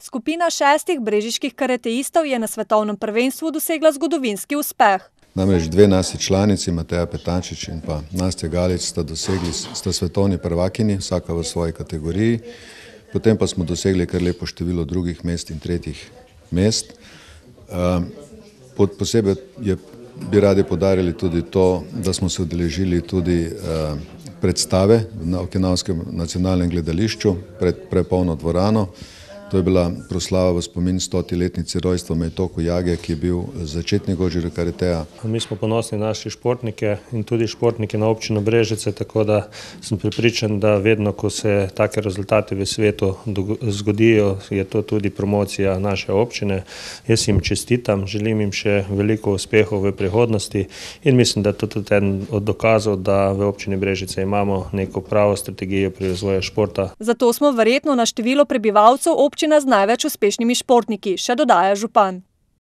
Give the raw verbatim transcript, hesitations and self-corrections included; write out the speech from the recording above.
Skupina šestih brežiških karateistov je na svetovnem prvenstvu dosegla zgodovinski uspeh. Namreč dve naši članici, Mateja Petančič in pa Nastja Galič, sta dosegli, sta svetovni prvakinji, vsaka v svoji kategoriji. Potem pa smo dosegli kar lepo število drugih mest in tretjih mest. Posebej je, bi radi poudarili tudi to, da smo se udeležili tudi predstave na Okinavskem nacionalnem gledališču pred prepolno dvorano. To je bila proslava v spomin stoti letnici rojstva Meitoku Jage, ki je bil začetnik Gožirja karateja. Mi smo ponosni na naše športnike in tudi športniki na občino Brežice, tako da sem prepričan, da vedno, ko se take rezultate v svetu zgodijo, je to tudi promocija naše občine. Jaz jim čestitam, želim jim še veliko uspehov v prihodnosti in mislim, da je to tudi eden od dokazov, da v občini Brežice imamo neko pravo strategijo pri razvoju športa. Zato smo verjetno na število prebivalcev občina z največ uspešnimi športniki, še dodaja župan.